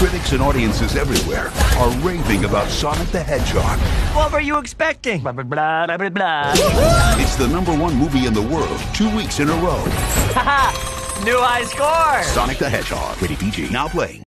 Critics and audiences everywhere are raving about Sonic the Hedgehog. What were you expecting? Blah, blah, blah, blah, blah. It's the #1 movie in the world 2 weeks in a row. Haha! New high score! Sonic the Hedgehog. Rated PG. Now playing.